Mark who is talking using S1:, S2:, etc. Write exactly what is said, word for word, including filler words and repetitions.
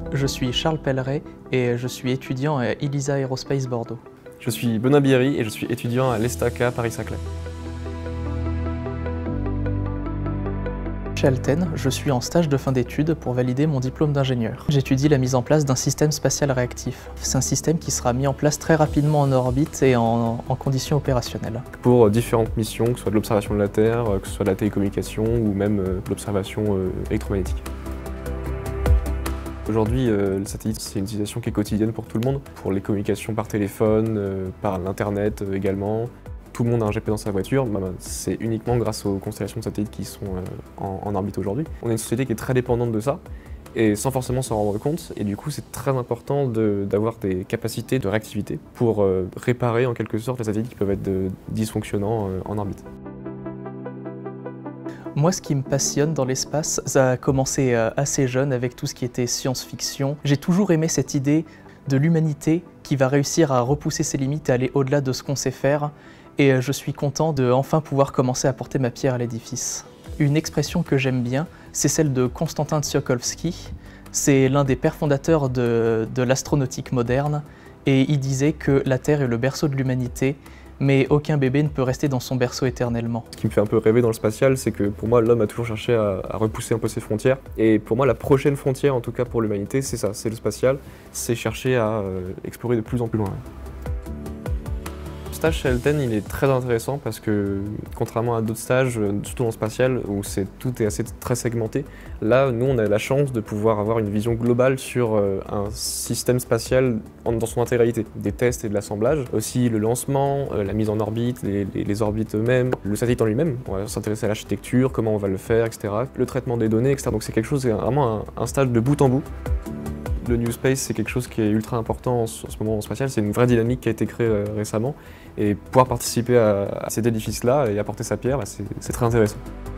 S1: Je suis Charles Pelleret et je suis étudiant à Elisa Aerospace Bordeaux.
S2: Je suis Benoît Bierry et je suis étudiant à l'Estaca Paris-Saclay.
S1: Chez Alten, je suis en stage de fin d'études pour valider mon diplôme d'ingénieur. J'étudie la mise en place d'un système spatial réactif. C'est un système qui sera mis en place très rapidement en orbite et en, en conditions opérationnelles.
S2: Pour différentes missions, que ce soit de l'observation de la Terre, que ce soit de la télécommunication ou même de l'observation électromagnétique. Aujourd'hui, euh, le satellite, c'est une utilisation qui est quotidienne pour tout le monde, pour les communications par téléphone, euh, par l'internet euh, également. Tout le monde a un G P dans sa voiture, bah, bah, c'est uniquement grâce aux constellations de satellites qui sont euh, en, en orbite aujourd'hui. On est une société qui est très dépendante de ça, et sans forcément s'en rendre compte, et du coup c'est très important d'avoir de, des capacités de réactivité pour euh, réparer en quelque sorte les satellites qui peuvent être de, dysfonctionnants euh, en orbite.
S1: Moi, ce qui me passionne dans l'espace, ça a commencé assez jeune avec tout ce qui était science-fiction. J'ai toujours aimé cette idée de l'humanité qui va réussir à repousser ses limites et aller au-delà de ce qu'on sait faire. Et je suis content de enfin pouvoir commencer à porter ma pierre à l'édifice. Une expression que j'aime bien, c'est celle de Konstantin Tsiolkovsky. C'est l'un des pères fondateurs de, de l'astronautique moderne. Et il disait que la Terre est le berceau de l'humanité, mais aucun bébé ne peut rester dans son berceau éternellement.
S2: Ce qui me fait un peu rêver dans le spatial, c'est que pour moi, l'homme a toujours cherché à, à repousser un peu ses frontières. Et pour moi, la prochaine frontière, en tout cas pour l'humanité, c'est ça, c'est le spatial, c'est chercher à euh, explorer de plus en plus loin. Le stage chez Alten, il est très intéressant parce que, contrairement à d'autres stages, surtout dans le spatial, où tout est assez très segmenté, là, nous, on a la chance de pouvoir avoir une vision globale sur euh, un système spatial en, dans son intégralité, des tests et de l'assemblage, aussi le lancement, euh, la mise en orbite, les, les, les orbites eux-mêmes, le satellite en lui-même, on va s'intéresser à l'architecture, comment on va le faire, et cetera, le traitement des données, et cetera. Donc c'est quelque chose, c'est vraiment un, un stage de bout en bout. Le New Space, c'est quelque chose qui est ultra important en ce moment en spatial, c'est une vraie dynamique qui a été créée euh, récemment, et pouvoir participer à, à cet édifice-là et apporter sa pierre, bah, c'est très intéressant.